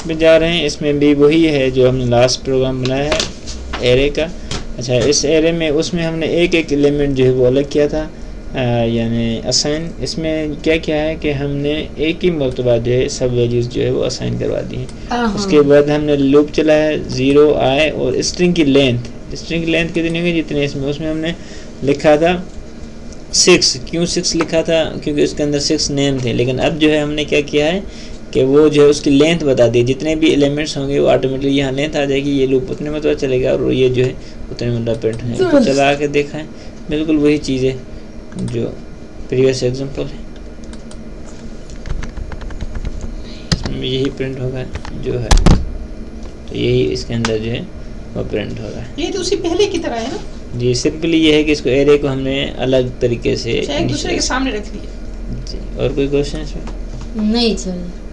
पे जा रहे हैं। इसमें भी वही है जो हमने लास्ट प्रोग्राम बनाया है एरे का। अच्छा, इस एरे में उसमें हमने एक एक एलिमेंट जो है वो अलग किया था, यानी असाइन। इसमें क्या किया है कि हमने एक ही मरतबा जो है सब वैल्यूज़ जो है वो असाइन करवा दी हैं। उसके बाद हमने लूप चलाया 0 i और स्ट्रिंग की लेंथ कितनी होगी जितने इसमें, उसमें हमने लिखा था 6। क्यों 6 लिखा था? क्योंकि उसके अंदर 6 नेम थे। लेकिन अब जो है हमने क्या किया है कि वो जो है उसकी लेंथ बता दी, जितने भी एलिमेंट्स होंगे वो ऑटोमेटिकली यहाँ लेंथ आ जाएगी। ये लूप उतने मतलब चलेगा और ये जो है उतने मतलब प्रिंट है। तो चला के देखा है, बिल्कुल वही चीज़ है जो प्रीवियस एग्जांपल है, इसमें यही प्रिंट होगा जो है, तो यही इसके अंदर जो है वो प्रिंट होगा। ये तो उसी पहले की तरह है ना जी। सिंपली ये है कि इसको एरे को हमने अलग तरीके से एक दूसरे के सामने रख लिया। जी। और कोई क्वेश्चन इसमें? नहीं सर।